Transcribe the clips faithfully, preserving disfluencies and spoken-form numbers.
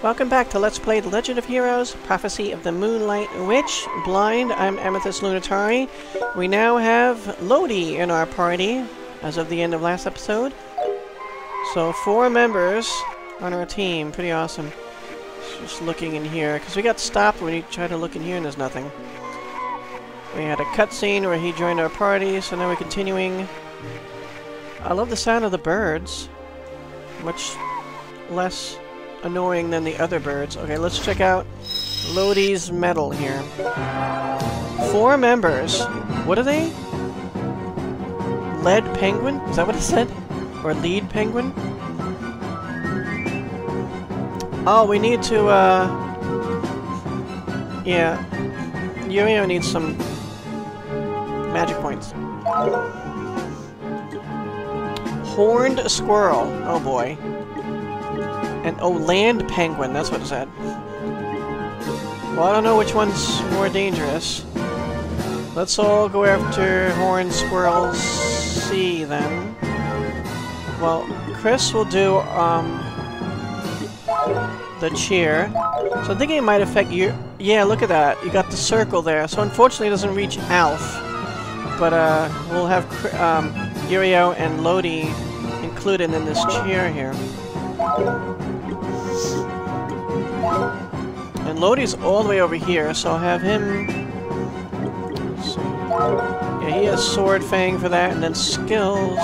Welcome back to Let's Play The Legend of Heroes, Prophecy of the Moonlight Witch. Blind, I'm Amethyst Lunatari. We now have Lodi in our party, as of the end of last episode. So, four members on our team. Pretty awesome. Just looking in here, because we got stopped when we tried to look in here and there's nothing. We had a cutscene where he joined our party, so now we're continuing. I love the sound of the birds. Much less annoying than the other birds. Okay, let's check out Lodi's medal here. Four members. What are they? Lead penguin? Is that what it said? Or lead penguin? Oh, we need to, uh... yeah. Yurio needs some magic points. Horned squirrel. Oh boy. And, oh, land penguin, that's what it said. Well, I don't know which one's more dangerous. Let's all go after horned squirrel C, then. Well, Chris will do, um... the cheer. So I'm thinking it might affect you. Yeah, look at that. You got the circle there. So unfortunately it doesn't reach Alf. But, uh, we'll have, um, Yurio and Lodi included in this cheer here. And Lodi's all the way over here, so I'll have him... Let's see. Yeah, he has Sword Fang for that, and then skills.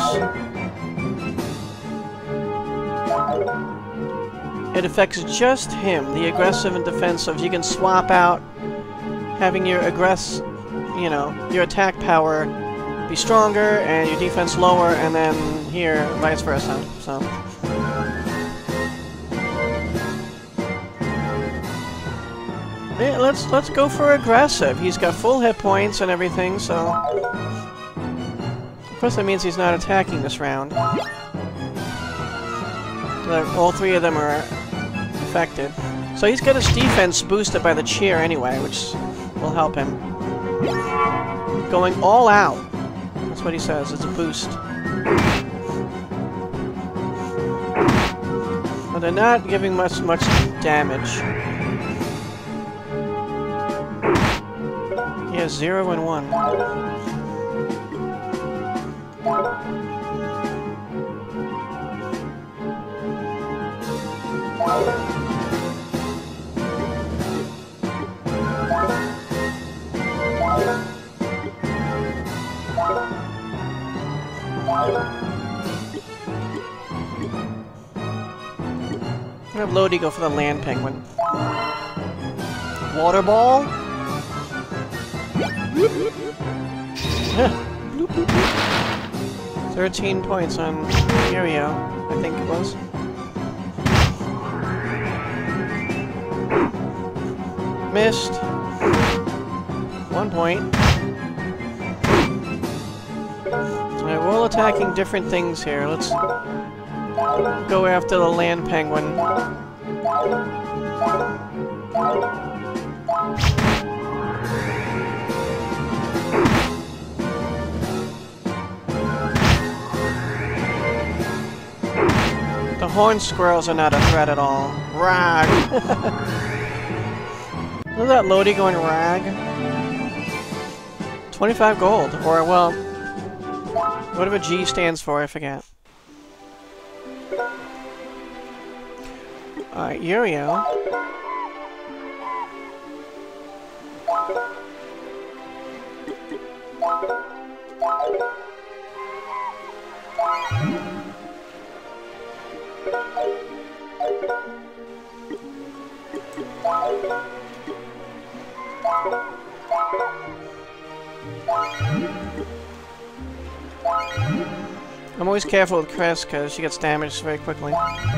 It affects just him, the aggressive and defensive. You can swap out having your aggress... you know, your attack power be stronger and your defense lower, and then here, vice versa, so... Yeah, let's let's go for aggressive. He's got full hit points and everything, so... Of course that means he's not attacking this round. So all three of them are affected. So he's got his defense boosted by the cheer anyway, which will help him. Going all out. That's what he says, it's a boost. But they're not giving much much damage. Yeah, zero and one. I'm gonna have Lodi go for the land penguin. Water ball? Thirteen points on Yurio, I think it was. Missed. One point. Alright, we're all attacking different things here. Let's go after the land penguin. The horned squirrels are not a threat at all. Rag! Look at that Lodi going rag. twenty-five gold. Or, well, whatever G stands for, I forget. Alright, Yurio. I'm always careful with Chris because she gets damaged very quickly.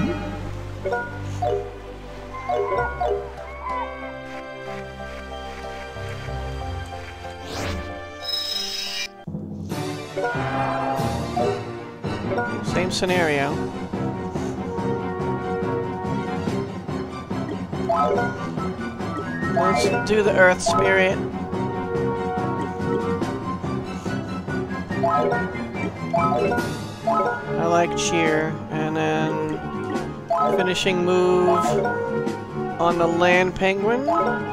Same scenario. Let's do the Earth Spirit. I like cheer, and then finishing move. on the land penguin.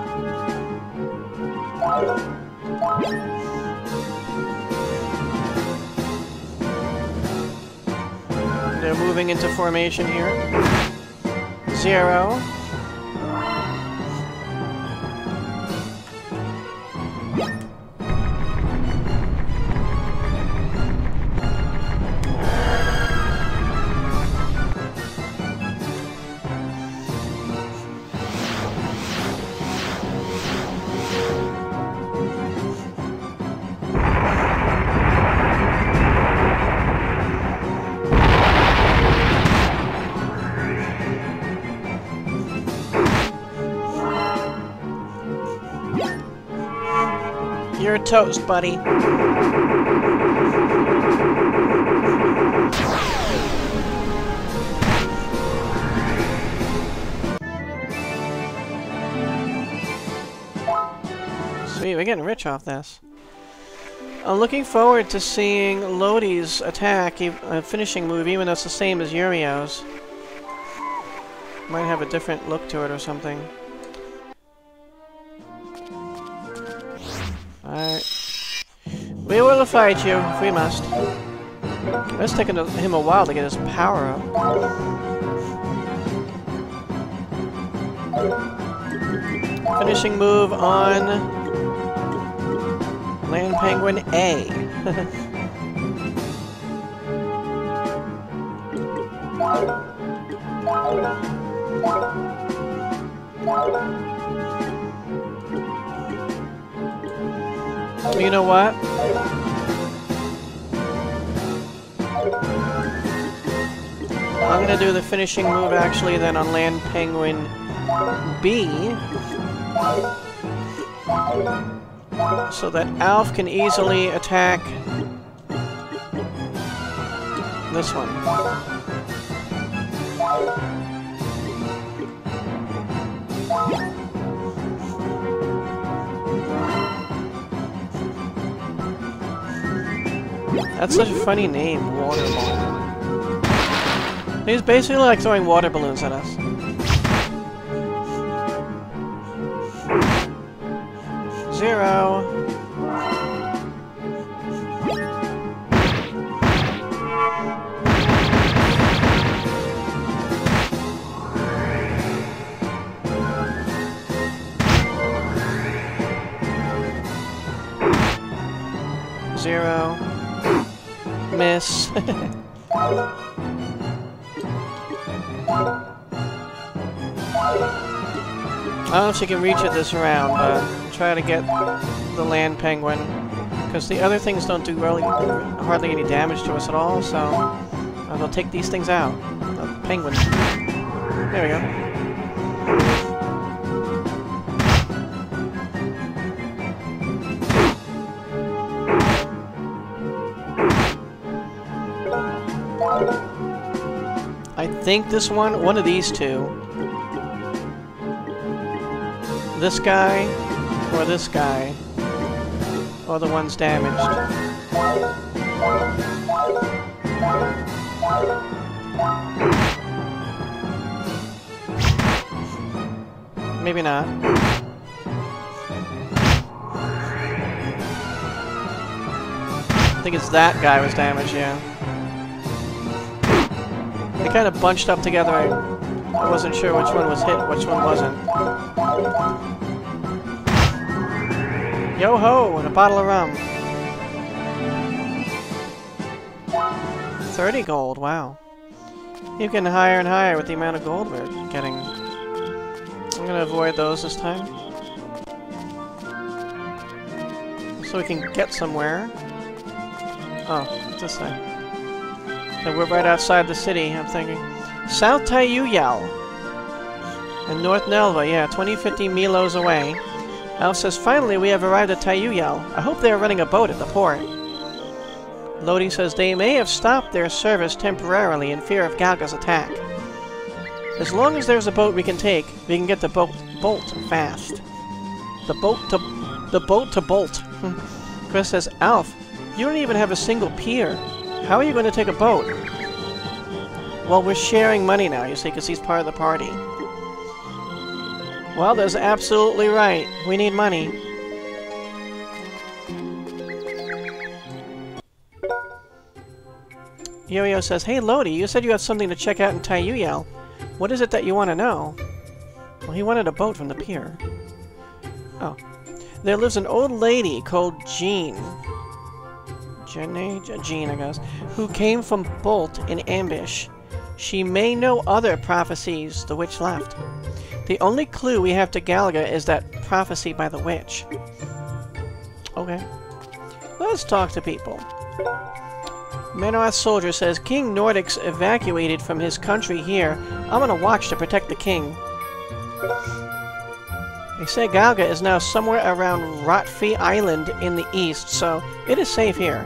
They're moving into formation here. Zero. You're toast, buddy. Sweet, we're getting rich off this. I'm looking forward to seeing Lodi's attack, uh, finishing move, even though it's the same as Yurio's. Might have a different look to it or something. Alright. We will fight you, if we must. It's taken him a while to get his power up. Finishing move on Land Penguin A. You know what? I'm gonna do the finishing move actually then on Land Penguin B, so that Alf can easily attack this one. That's such a funny name, Water Ball. He's basically like throwing water balloons at us. Zero. Zero. Miss. I don't know if she can reach it this round, but try to get the Land Penguin, because the other things don't do really hardly any damage to us at all, so uh, they'll take these things out. The penguins. There we go. I think this one, one of these two. This guy, or this guy, or the one's damaged. Maybe not. I think it's that guy was damaged, yeah. They kind of bunched up together. I, I wasn't sure which one was hit, which one wasn't. Yo-ho! And a bottle of rum. thirty gold, wow. You're getting higher and higher with the amount of gold we're getting. I'm gonna avoid those this time. So we can get somewhere. Oh, it's this side. And we're right outside the city, I'm thinking. South Tyuyell and North Nelva, yeah, twenty, fifty milos away. Alf says, finally we have arrived at Tyuyell. I hope they are running a boat at the port. Lodi says they may have stopped their service temporarily in fear of Galga's attack. As long as there's a boat we can take, we can get the boat bolt fast. The boat to the boat to bolt. Chris says, Alf, you don't even have a single pier. How are you going to take a boat? Well, we're sharing money now, you see, because he's part of the party. Well, that's absolutely right. We need money. Yo-Yo says, "Hey Lodi, you said you have something to check out in Tyuyell. What is it that you want to know?" Well, he wanted a boat from the pier. Oh. There lives an old lady called Jene. Jene? Jene, I guess. Who came from Bolt in ambush. She may know other prophecies the witch left. The only clue we have to Galaga is that prophecy by the witch. Okay. Let's talk to people. Manoth Soldier says, King Nordic's evacuated from his country here. I'm gonna watch to protect the king. They say Galaga is now somewhere around Rotfee Island in the east, so it is safe here.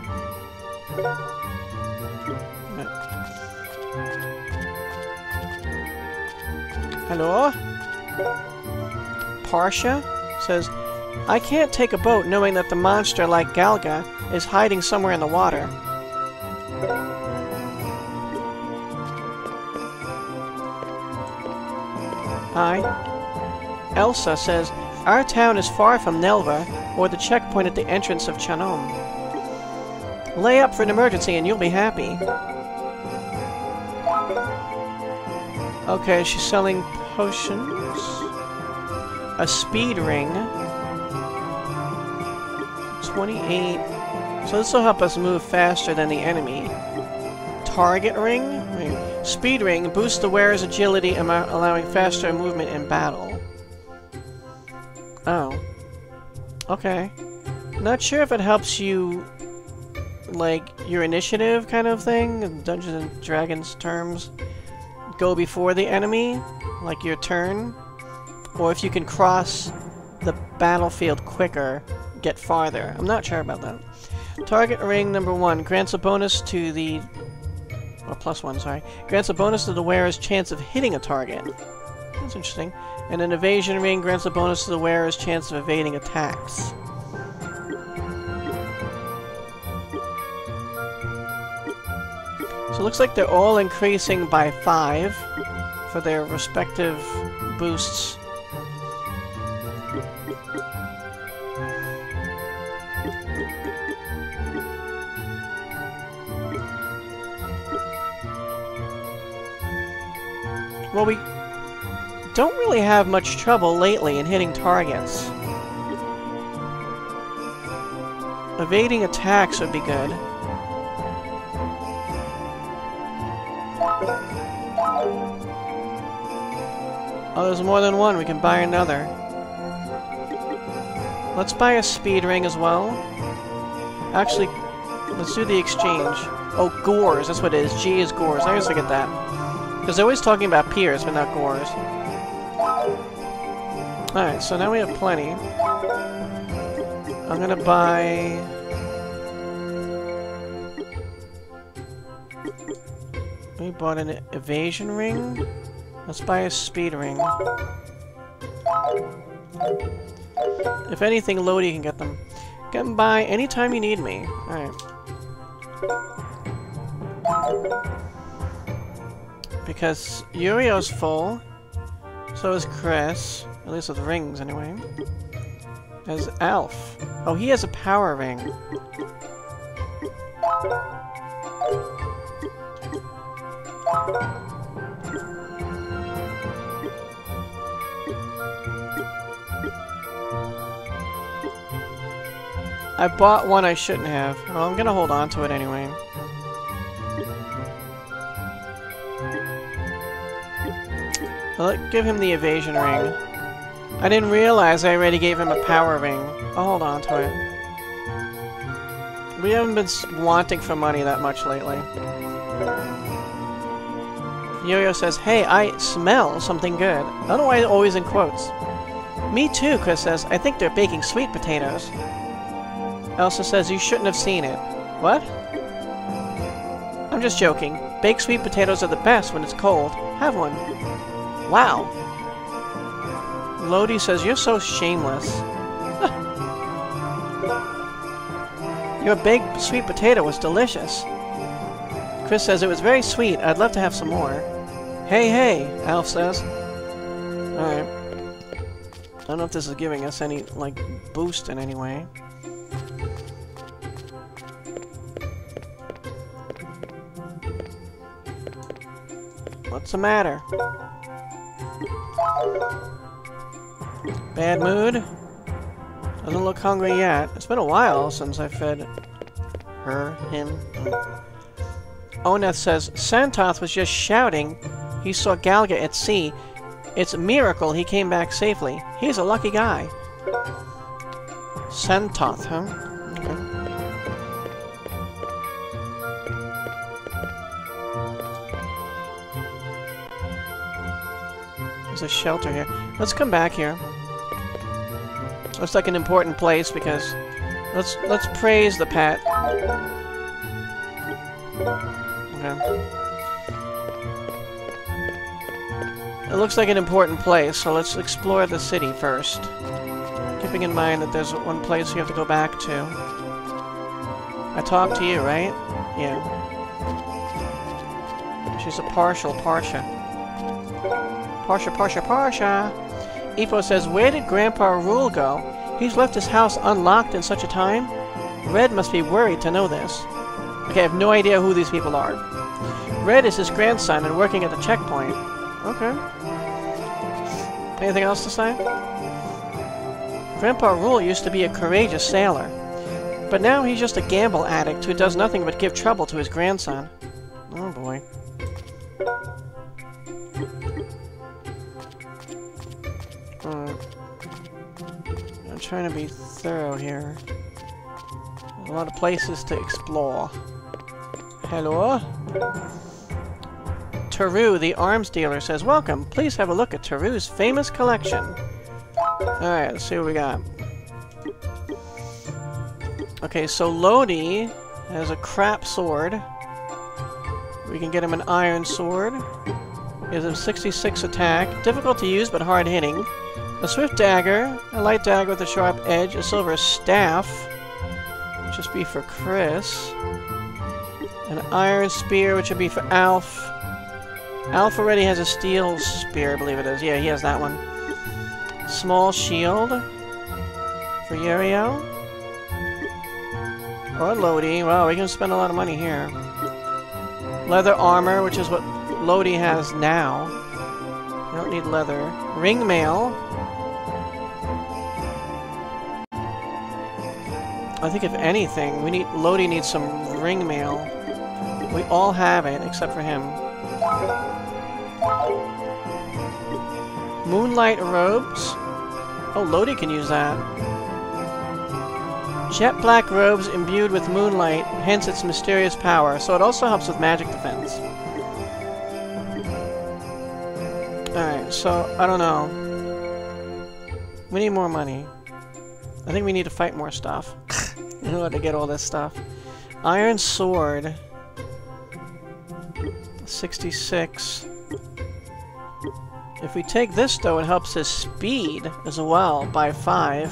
Hello? Parsha says, I can't take a boat knowing that the monster like Galaga is hiding somewhere in the water. Hi. Elsa says, our town is far from Nelva, or the checkpoint at the entrance of Chanom. Lay up for an emergency and you'll be happy. Okay, she's selling potions. A speed ring. twenty-eight. So this will help us move faster than the enemy. Target ring? Wait. Speed ring boosts the wearer's agility, allowing faster movement in battle. Oh. Okay. Not sure if it helps you, like, your initiative kind of thing, in Dungeons and Dragons terms. Go before the enemy, like your turn. Or if you can cross the battlefield quicker, get farther. I'm not sure about that. Target ring number one grants a bonus to the... Or plus one, sorry. Grants a bonus to the wearer's chance of hitting a target. That's interesting. And an evasion ring grants a bonus to the wearer's chance of evading attacks. So it looks like they're all increasing by five for their respective boosts. Well, we don't really have much trouble lately in hitting targets. Evading attacks would be good. Oh, there's more than one. We can buy another. Let's buy a speed ring as well. Actually, let's do the exchange. Oh, gores. That's what it is. G is gores. I always forget that. Because they're always talking about peers, but not gores. Alright, so now we have plenty. I'm gonna buy... We bought an evasion ring. Let's buy a speed ring. If anything, Lodi can get them. Get them by anytime you need me. Alright. Because Yurio's full. So is Chris. At least with rings, anyway. There's Alf. Oh, he has a power ring. I bought one I shouldn't have. Well, I'm gonna hold on to it anyway. I'll give him the evasion ring. I didn't realize I already gave him a power ring. I'll hold on to it. We haven't been wanting for money that much lately. Yo-Yo says, hey, I smell something good. I don't know why always in quotes. Me too, Chris says. I think they're baking sweet potatoes. Elsa says, you shouldn't have seen it. What? I'm just joking. Baked sweet potatoes are the best when it's cold. Have one. Wow. Lodi says, you're so shameless. Your baked sweet potato was delicious. Chris says, it was very sweet. I'd love to have some more. Hey, hey, Alf says. Alright. I don't know if this is giving us any, like, boost in any way. What's the matter? Bad mood? Doesn't look hungry yet. It's been a while since I fed her, him. Oneth says, Santoth was just shouting he saw Galga at sea. It's a miracle he came back safely. He's a lucky guy. Santoth, huh? Okay. There's a shelter here. Let's come back here. Looks like an important place because let's let's praise the pet. Okay. It looks like an important place, so let's explore the city first. Keeping in mind that there's one place you have to go back to. I talked to you, right? Yeah. She's a partial Parsha. Parsha, Parsha, Parsha! Ifo says, where did Grandpa Rule go? He's left his house unlocked in such a time? Red must be worried to know this. Okay, I have no idea who these people are. Red is his grandson and working at the checkpoint. Okay. Anything else to say? Grandpa Rule used to be a courageous sailor, but now he's just a gamble addict who does nothing but give trouble to his grandson. Oh boy. Hmm. I'm trying to be thorough here. There's a lot of places to explore. Hello? Taru, the arms dealer, says, welcome. Please have a look at Taru's famous collection. Alright, let's see what we got. Okay, so Lodi has a crap sword. We can get him an iron sword. He has a sixty-six attack. Difficult to use, but hard hitting. A swift dagger. A light dagger with a sharp edge. A silver staff. Which would be for Chris. An iron spear, which would be for Alf. Alf already has a steel spear, I believe it is. Yeah, he has that one. Small shield for Uriel. Or Lodi. Wow, we can spend a lot of money here. Leather armor, which is what Lodi has now. We don't need leather. Ring mail. I think if anything, we need Lodi needs some ring mail. We all have it, except for him. Moonlight robes. Oh, Lodi can use that. Jet black robes imbued with moonlight, hence its mysterious power, so it also helps with magic defense. Alright, so, I don't know. We need more money. I think we need to fight more stuff in order to get all this stuff. Iron sword. sixty-six. If we take this, though, it helps his speed as well by five.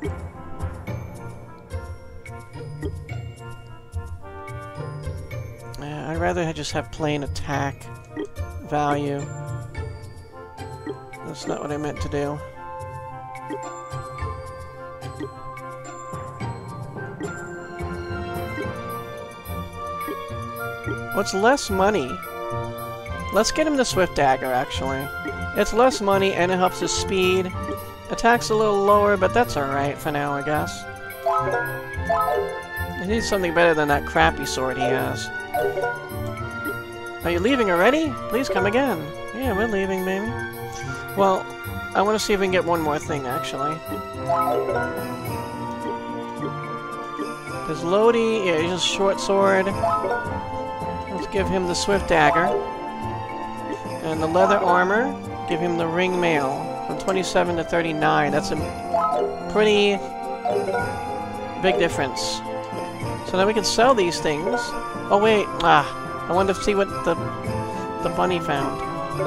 Uh, I'd rather just have plain attack value. That's not what I meant to do. What's less money? Let's get him the Swift Dagger, actually. It's less money, and it helps his speed. Attack's a little lower, but that's alright for now, I guess. He needs something better than that crappy sword he has. Are you leaving already? Please come again. Yeah, we're leaving, baby. Well, I want to see if we can get one more thing, actually. There's Lodi. Yeah, he's just a short sword. Let's give him the Swift Dagger. And the leather armor, give him the ring mail. From twenty-seven to thirty-nine. That's a pretty big difference. So now we can sell these things. Oh wait, ah, I wanted to see what the the bunny found.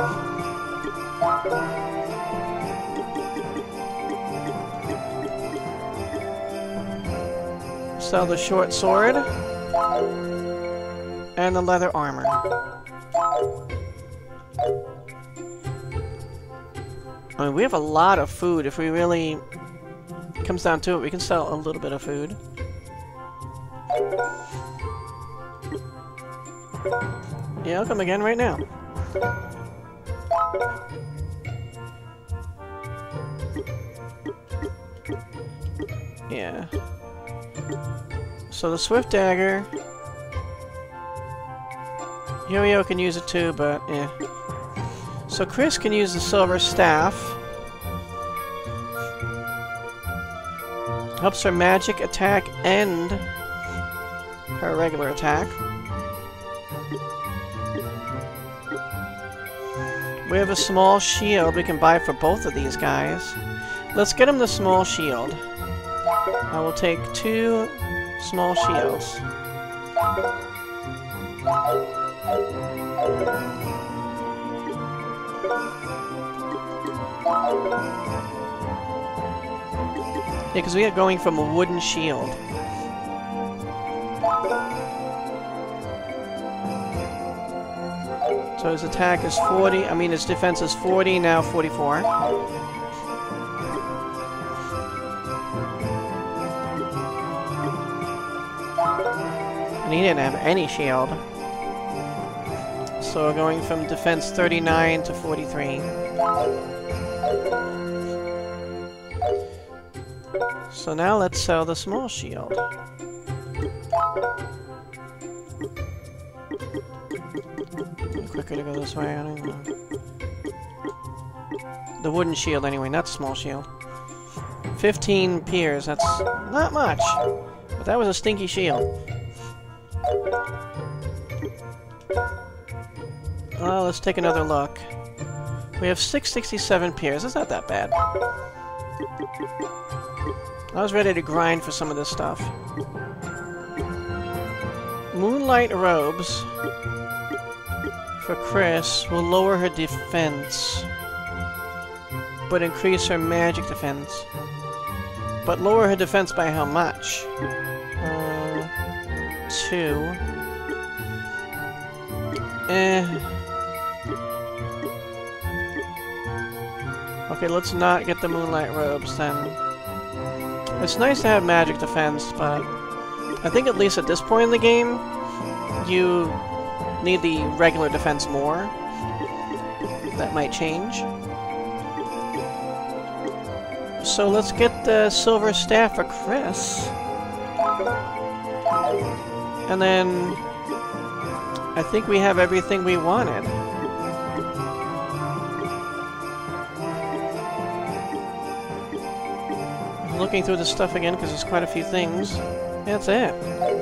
Sell the short sword and the leather armor. I mean, we have a lot of food. If we really... It comes down to it, we can sell a little bit of food. Yeah, I'll come again right now. Yeah. So the Swift Dagger... Yo-Yo can use it too, but yeah. So Chris can use the Silver Staff. Helps her magic attack and her regular attack. We have a small shield we can buy for both of these guys. Let's get him the small shield. I will take two small shields. Yeah, because we are going from a wooden shield. So his attack is forty, I mean his defense is forty, now forty-four. And he didn't have any shield. So we're going from defense thirty-nine to forty-three. So now let's sell the small shield. Quicker to go this way, I don't know. The wooden shield anyway, not the small shield. fifteen piers, that's not much. But that was a stinky shield. Well, let's take another look. We have six hundred sixty-seven piers, that's not that bad. I was ready to grind for some of this stuff. Moonlight Robes for Chris will lower her defense, but increase her magic defense. But lower her defense by how much? Uh, two. Eh. Okay, let's not get the Moonlight Robes then. It's nice to have magic defense, but I think at least at this point in the game, you need the regular defense more. That might change. So let's get the Silver Staff for Chris. And then I think we have everything we wanted. Looking through the stuff again because there's quite a few things. That's it.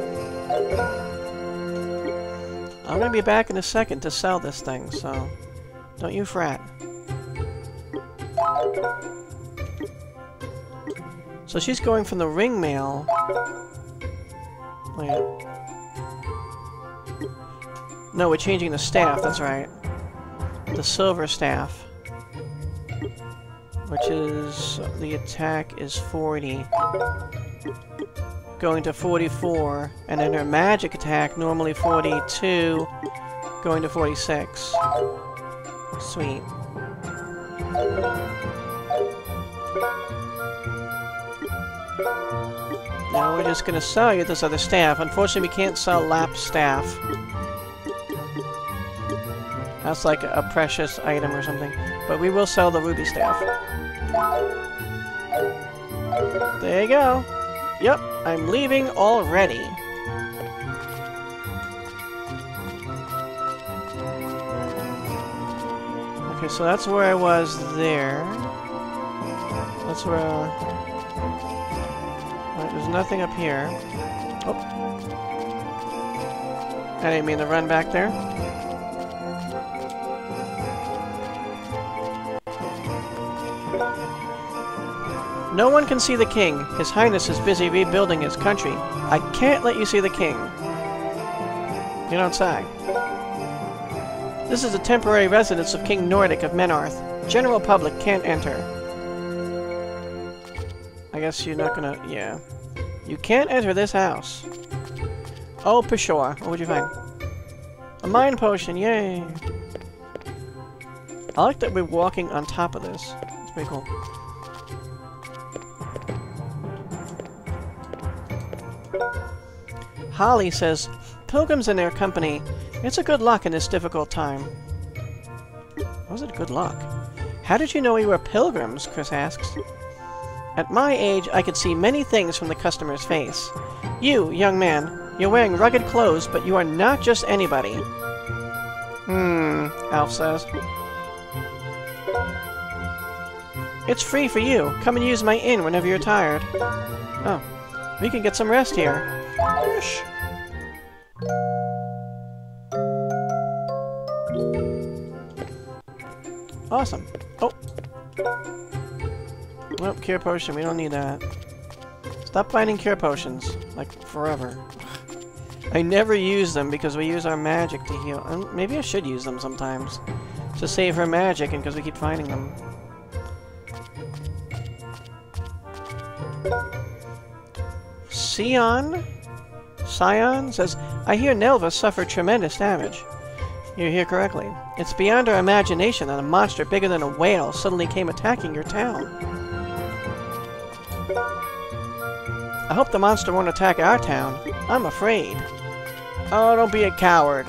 I'm gonna be back in a second to sell this thing, so don't you fret. So she's going from the ring mail. Wait. No, we're changing the staff, that's right. The Silver Staff. Which is, the attack is forty. Going to forty-four. And then her magic attack, normally forty-two, going to forty-six. Sweet. Now we're just gonna sell you this other staff. Unfortunately, we can't sell Lap Staff. That's like a precious item or something. But we will sell the Ruby Staff. There you go. Yep, I'm leaving already. Okay, so that's where I was there. That's where... Uh... Right, there's nothing up here. Oh. I didn't mean to run back there. No one can see the king. His Highness is busy rebuilding his country. I can't let you see the king. Get outside. This is a temporary residence of King Nordic of Menarth. General public can't enter. I guess you're not gonna... yeah. You can't enter this house. Oh, for sure. What would you find? A mind potion, yay! I like that we're walking on top of this. It's pretty cool. Holly says, pilgrims and their company, it's a good luck in this difficult time. Was it good luck? How did you know we were pilgrims? Chris asks. At my age, I could see many things from the customer's face. You, young man, you're wearing rugged clothes, but you are not just anybody. Hmm, Alf says. It's free for you. Come and use my inn whenever you're tired. Oh, we can get some rest here. Shh. Awesome. Oh. Nope, cure potion. We don't need that. Stop finding cure potions. Like, forever. I never use them because we use our magic to heal. Um, maybe I should use them sometimes. To save her magic and because we keep finding them. Sion? Sion says, I hear Nelva suffered tremendous damage. You hear correctly. It's beyond our imagination that a monster bigger than a whale suddenly came attacking your town. I hope the monster won't attack our town. I'm afraid. Oh, don't be a coward.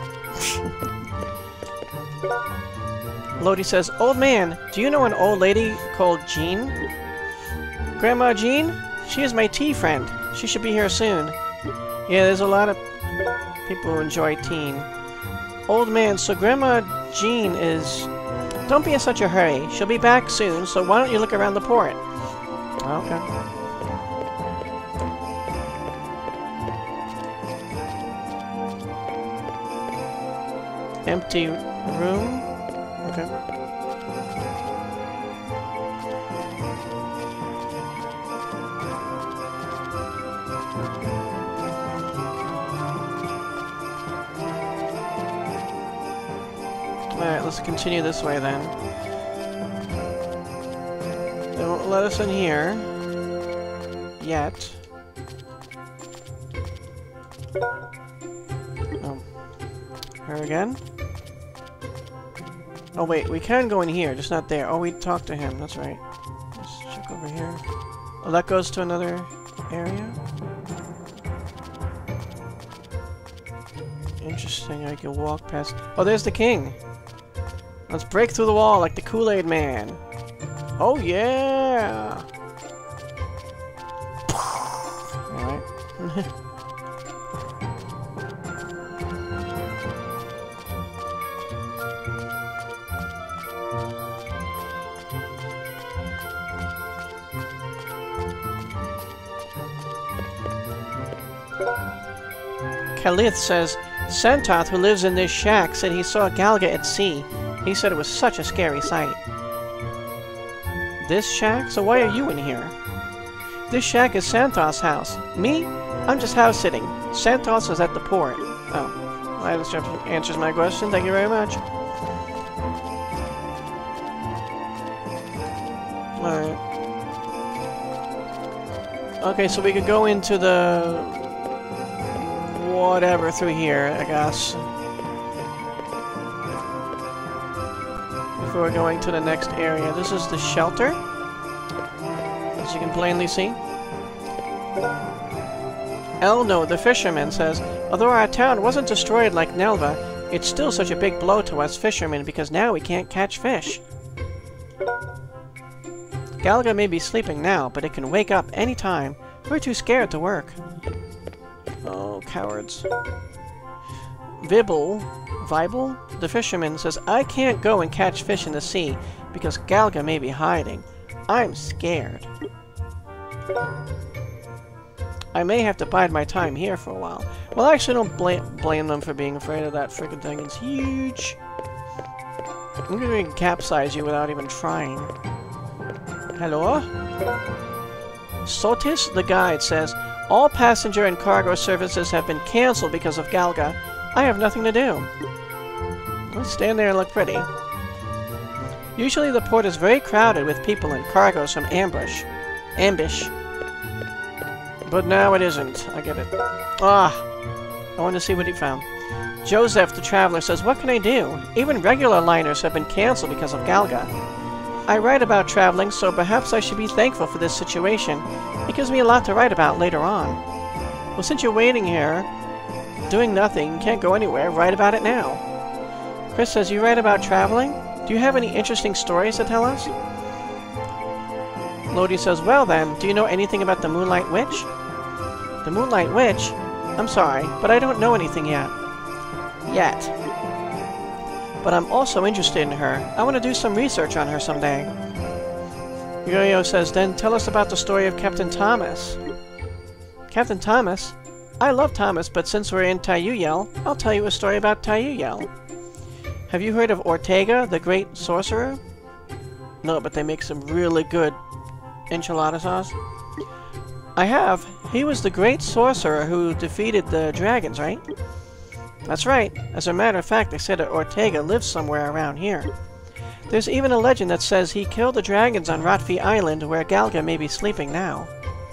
Lodi says, Old man, do you know an old lady called Jene? Grandma Jene? She is my tea friend. She should be here soon. Yeah, there's a lot of people who enjoy tea. Old man, so Grandma Jene is... Don't be in such a hurry. She'll be back soon, so why don't you look around the port? Okay. Empty room? Okay. Alright, let's continue this way then. They won't let us in here. Yet. Oh. Her again? Oh wait, we can go in here, just not there. Oh, we talked to him, that's right. Let's check over here. Oh, that goes to another area? Interesting, I can walk past... Oh, there's the king! Let's break through the wall like the Kool-Aid Man. Oh, yeah! Alright. Kalith says, Santoth, who lives in this shack, said he saw Galga at sea. He said it was such a scary sight. This shack? So why are you in here? This shack is Santoth's house. Me? I'm just house-sitting. Santoth was at the port. Oh. Well, that answers my question. Thank you very much. Alright. Okay, so we could go into the... whatever through here, I guess. Before going to the next area. This is the shelter, as you can plainly see. Elno, the fisherman, says, although our town wasn't destroyed like Nelva, it's still such a big blow to us fishermen because now we can't catch fish. Galga may be sleeping now, but it can wake up any time. We're too scared to work. Oh, cowards. Vibble, Vibble, the fisherman, says, I can't go and catch fish in the sea because Galga may be hiding. I'm scared. I may have to bide my time here for a while. Well, I actually don't bla blame them for being afraid of that frickin' thing. It's huge. I'm gonna capsize you without even trying. Hello? Sotis, the guide, says, all passenger and cargo services have been cancelled because of Galga. I have nothing to do. Let's stand there and look pretty. Usually the port is very crowded with people and cargoes from ambush. Ambush. But now it isn't. I get it. Ah! I want to see what he found. Joseph, the traveler, says, what can I do? Even regular liners have been cancelled because of Galga. I write about traveling, so perhaps I should be thankful for this situation. It gives me a lot to write about later on. Well, since you're waiting here, doing nothing, can't go anywhere, write about it now. Chris says, you write about traveling? Do you have any interesting stories to tell us? Lodi says, well then, do you know anything about the Moonlight Witch? The Moonlight Witch? I'm sorry, but I don't know anything yet. Yet. But I'm also interested in her. I want to do some research on her someday. Yo-Yo says, then tell us about the story of Captain Thomas. Captain Thomas? I love Thomas, but since we're in Tyuyell, I'll tell you a story about Tyuyell. Have you heard of Ortega, the great sorcerer? No, but they make some really good enchilada sauce. I have. He was the great sorcerer who defeated the dragons, right? That's right. As a matter of fact, they said that Ortega lives somewhere around here. There's even a legend that says he killed the dragons on Rotfi Island, where Galga may be sleeping now.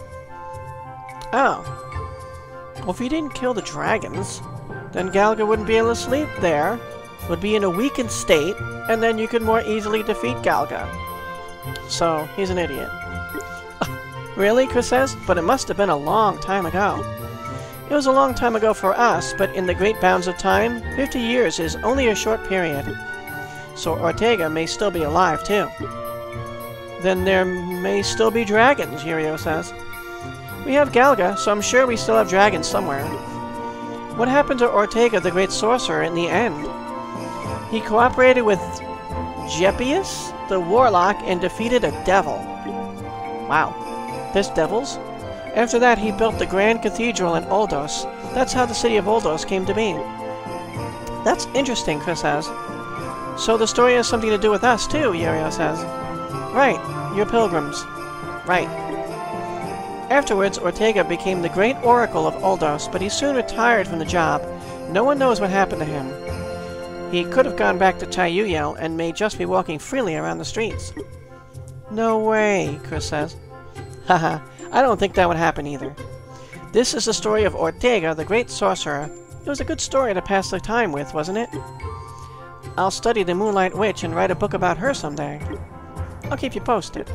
Oh. Well, if he didn't kill the dragons, then Galga wouldn't be able to sleep there, would be in a weakened state, and then you could more easily defeat Galga. So, he's an idiot. Really? Chris says? But it must have been a long time ago. It was a long time ago for us, but in the great bounds of time, fifty years is only a short period. So Ortega may still be alive, too. Then there may still be dragons, Yurio says. We have Galga, so I'm sure we still have dragons somewhere. What happened to Ortega, the great sorcerer, in the end? He cooperated with Jepius, the warlock, and defeated a devil. Wow. There's devils? After that, he built the Grand Cathedral in Oldos. That's how the city of Oldos came to be. That's interesting, Chris says. So the story has something to do with us, too, Yurio says. Right. You're pilgrims. Right. Afterwards, Ortega became the great oracle of Oldos, but he soon retired from the job. No one knows what happened to him. He could have gone back to Tyuyell and may just be walking freely around the streets. No way, Chris says. Haha, I don't think that would happen either. This is the story of Ortega, the great sorcerer. It was a good story to pass the time with, wasn't it? I'll study the Moonlight Witch and write a book about her someday. I'll keep you posted.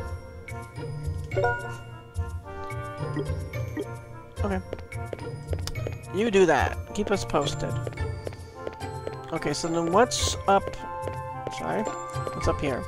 Okay. You do that. Keep us posted. Okay, so then what's up... Sorry. What's up here?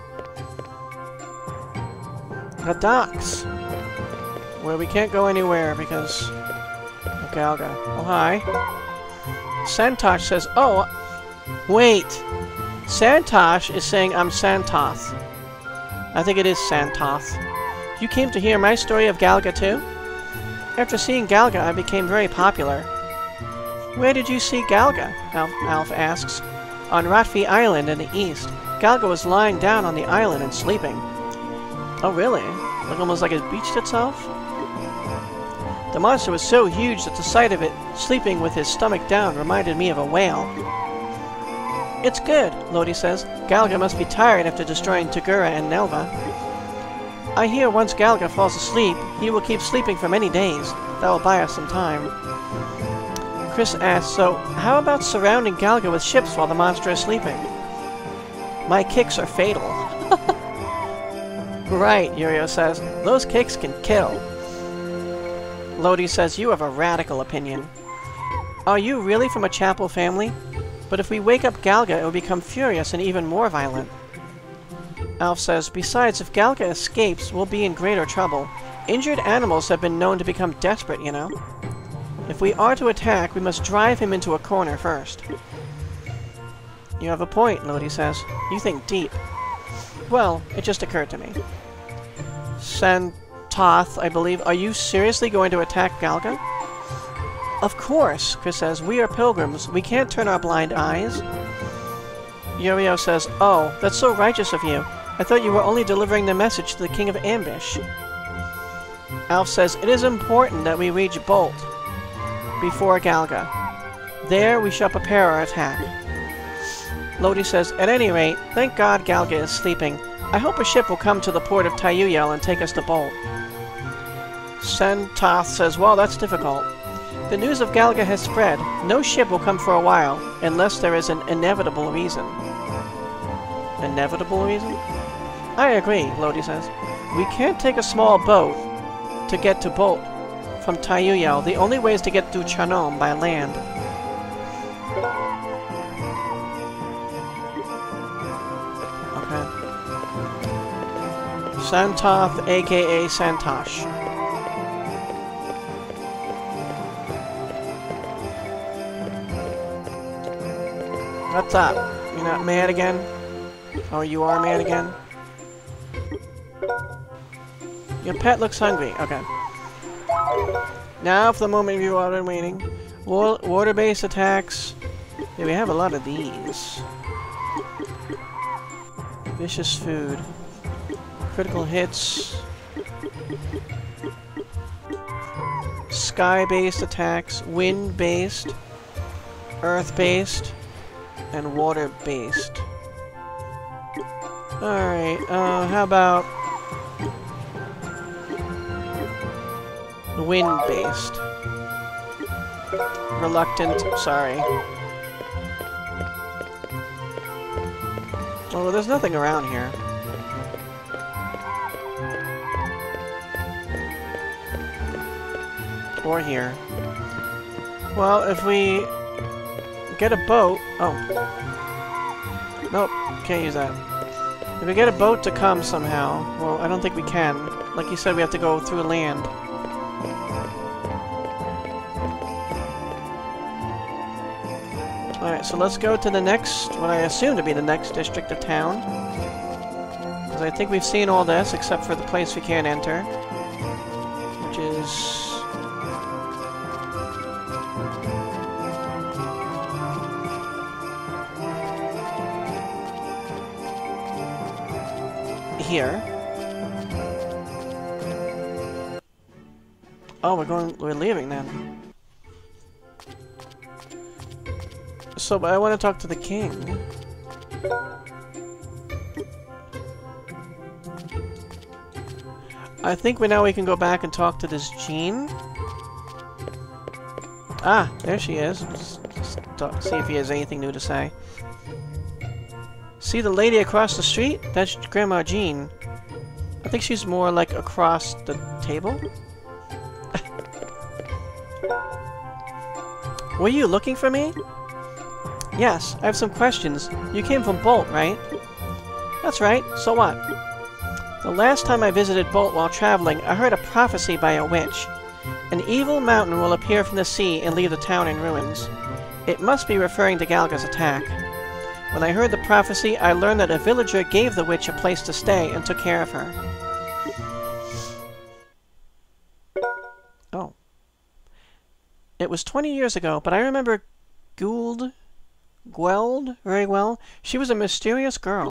The docks! Where we can't go anywhere because... of Galga. Oh, hi. Santosh says... Oh! Wait! Santosh is saying I'm Santoth. I think it is Santoth. You came to hear my story of Galga too? After seeing Galga, I became very popular. Where did you see Galga? Alf, Alf asks. On Rotfi Island in the east. Galga was lying down on the island and sleeping. Oh really? Like almost like it beached itself? The monster was so huge that the sight of it sleeping with his stomach down reminded me of a whale. It's good, Lodi says. Galga must be tired after destroying Tagura and Nelva. I hear once Galga falls asleep, he will keep sleeping for many days. That will buy us some time. Chris asks, so how about surrounding Galga with ships while the monster is sleeping? My kicks are fatal. Right, Yurio says. Those kicks can kill. Lodi says, you have a radical opinion. Are you really from a chapel family? But if we wake up Galga, it will become furious and even more violent. Alf says, besides, if Galga escapes, we'll be in greater trouble. Injured animals have been known to become desperate, you know. If we are to attack, we must drive him into a corner first. You have a point, Lodi says. You think deep. Well, it just occurred to me. Santoth, I believe, are you seriously going to attack Galga? Of course, Chris says. We are pilgrims. We can't turn our blind eyes. Yurio says, oh, that's so righteous of you. I thought you were only delivering the message to the King of Ambush. Alf says, it is important that we reach Bolt before Galga. There we shall prepare our attack. Lodi says, at any rate, thank God Galga is sleeping. I hope a ship will come to the port of Tyuyell and take us to Bolt. Santoth says, well, that's difficult. The news of Galga has spread. No ship will come for a while, unless there is an inevitable reason. Inevitable reason? I agree, Lodi says. We can't take a small boat to get to Bolt from Tyuyell. The only way is to get through Chanom by land. Okay. Santoth, aka Santosh. What's up? You're not mad again? Oh, you are mad again? Your pet looks hungry. Okay. Now for the moment you are been waiting. Wa Water-based attacks. Yeah, we have a lot of these. Vicious food. Critical hits. Sky-based attacks. Wind-based. Earth-based. And water-based. Alright, uh, how about wind-based? Reluctant, sorry. Oh, there's nothing around here. Or here. Well, if we get a boat... Oh. Nope, can't use that. If we get a boat to come somehow... Well, I don't think we can. Like you said, we have to go through land. Alright, so let's go to the next... what I assume to be the next district of town. Because I think we've seen all this, except for the place we can't enter. Which is... here. Oh, we're going, we're leaving then. So, but I want to talk to the king. I think we now we can go back and talk to this Jene. Ah, there she is. Just, just talk, see if he has anything new to say. See the lady across the street? That's Grandma Jene. I think she's more like across the table. Were you looking for me? Yes, I have some questions. You came from Bolt, right? That's right. So what? The last time I visited Bolt while traveling, I heard a prophecy by a witch. An evil mountain will appear from the sea and leave the town in ruins. It must be referring to Galga's attack. When I heard the prophecy, I learned that a villager gave the witch a place to stay and took care of her. Oh. It was twenty years ago, but I remember Gould, Gweld very well. She was a mysterious girl.